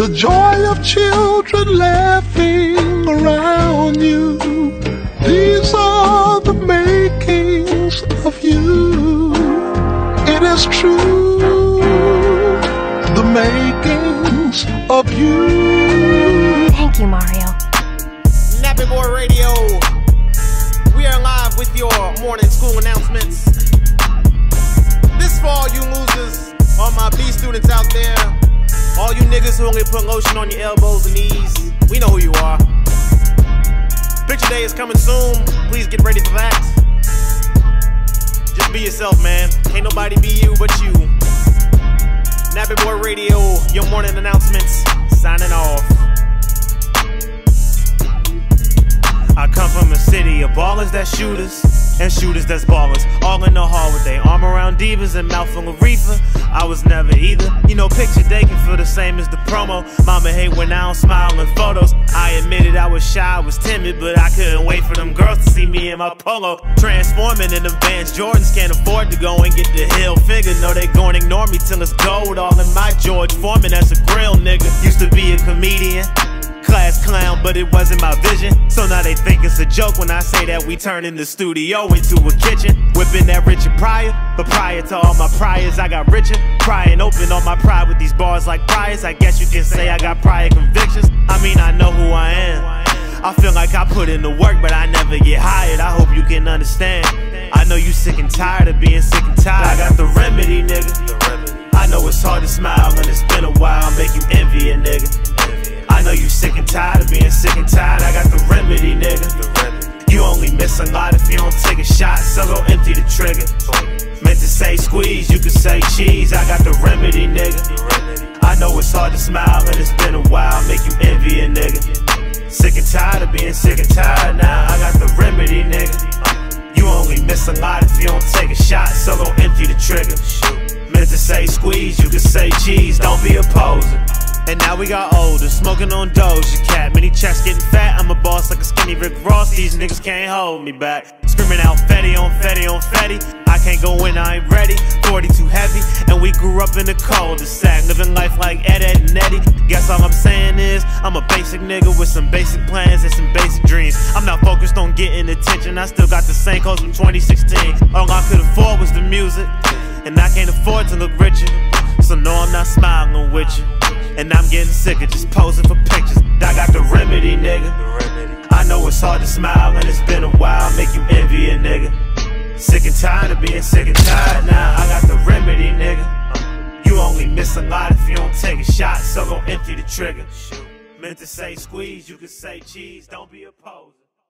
the joy of children laughing around you. These are the makings of you. It is true, the makings of you. Thank you, Mario. Nappy Boy Radio. We are live with your morning school announcements. This for all you losers, all my B students out there, all you niggas who only put lotion on your elbows and knees, we know who you are. Picture day is coming soon, please get ready for that. Just be yourself, man, can't nobody be you but you. Nappy Boy Radio, your morning announcements, signing off. I come from a city of ballers that shooters, and shooters that's ballers, all in the hall with they arm around divas and mouth full of reefer. I was never either, you know, picture day can feel the same as the promo. Mama hate when I don't smile in photos. I admitted I was shy, I was timid, but I couldn't wait for them girls to see me in my polo. Transforming in them Vans Jordans, can't afford to go and get the hill figure. No, they gon' ignore me till it's gold, all in my George Foreman, that's a grill nigga. Used to be a comedian, class clown, but it wasn't my vision. So now they think it's a joke when I say that we turning the studio into a kitchen. Whipping that Richard Pryor, but prior to all my priors I got richer. Prying open all my pride with these bars like priors. I guess you can say I got prior convictions. I mean, I know who I am. I feel like I put in the work, but I never get hired. I hope you can understand. I know you sick and tired of being sick and tired. I got the remedy, nigga. I know it's hard to smile and it's been a while, make you envy a nigga. I know you sick and tired of being sick and tired. I got the remedy, nigga. You only miss a lot if you don't take a shot, so go empty the trigger. Meant to say squeeze, you could say cheese. I got the remedy, nigga. I know it's hard to smile and it's been a while, make you envy a nigga. Sick and tired of being sick and tired. Now I got the remedy, nigga. You only miss a lot if you don't take a shot, so go empty the trigger. Meant to say squeeze, you could say cheese. Don't be a poser. And now we got older, smoking on Doja Cat. Many checks getting fat, I'm a boss like a skinny Rick Ross. These niggas can't hold me back. Screaming out Fetty on Fetty on Fetty. I can't go in, I ain't ready. 40 too heavy, and we grew up in the cul-de-sac, living life like Ed, Ed and Eddie. Guess all I'm saying is, I'm a basic nigga with some basic plans and some basic dreams. I'm not focused on getting attention, I still got the same clothes from 2016. All I could afford was the music, and I can't afford to look richer. So no, I'm not smiling with you. And I'm getting sick of just posing for pictures. I got the remedy, nigga. I know it's hard to smile and it's been a while, make you envy a nigga. Sick and tired of being sick and tired. Now I got the remedy, nigga. You only miss a lot if you don't take a shot, so go empty the trigger. Meant to say squeeze, you could say cheese. Don't be a poser.